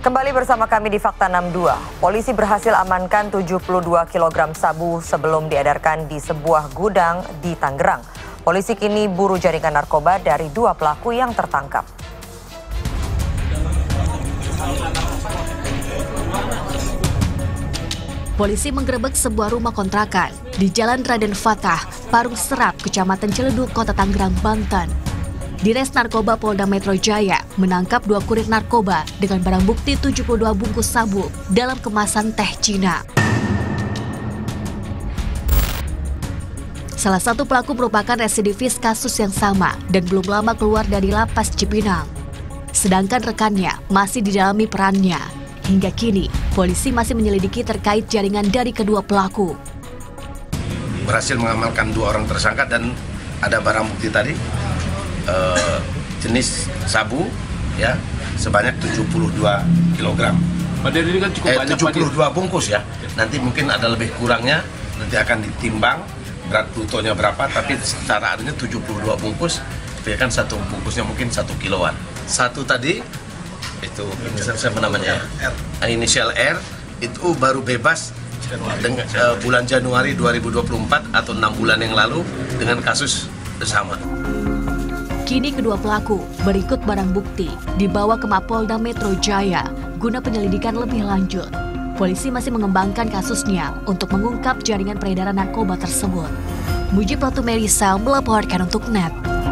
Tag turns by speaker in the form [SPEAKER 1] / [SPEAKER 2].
[SPEAKER 1] Kembali bersama kami di Fakta 62. Polisi berhasil amankan 72 kg sabu sebelum diedarkan di sebuah gudang di Tangerang. Polisi kini buru jaringan narkoba dari 2 pelaku yang tertangkap.
[SPEAKER 2] Polisi menggerebek sebuah rumah kontrakan di Jalan Raden Fatah, Parung Serap, Kecamatan Ciledug, Kota Tangerang, Banten. Dires Narkoba Polda Metro Jaya menangkap 2 kurir narkoba dengan barang bukti 72 bungkus sabu dalam kemasan teh Cina. Salah satu pelaku merupakan residivis kasus yang sama dan belum lama keluar dari lapas Cipinang. Sedangkan rekannya masih didalami perannya. Hingga kini, polisi masih menyelidiki terkait jaringan dari kedua pelaku.
[SPEAKER 3] Berhasil mengamankan 2 orang tersangka dan ada barang bukti tadi. Jenis sabu ya sebanyak 72 kg.
[SPEAKER 4] Padahal ini kan cukup banyak,
[SPEAKER 3] 72 bungkus ya. Nanti mungkin ada lebih kurangnya, nanti akan ditimbang berat brutonya berapa, tapi secara adanya 72 bungkus, itu kan satu bungkusnya mungkin 1 kiloan. Satu tadi itu siapa namanya? Inisial R itu baru bebas dengan bulan Januari 2024 atau 6 bulan yang lalu dengan kasus bersama.
[SPEAKER 2] Kini kedua pelaku berikut barang bukti dibawa ke Mapolda Metro Jaya guna penyelidikan lebih lanjut. Polisi masih mengembangkan kasusnya untuk mengungkap jaringan peredaran narkoba tersebut. Mujib Ratu Merisa melaporkan untuk NET.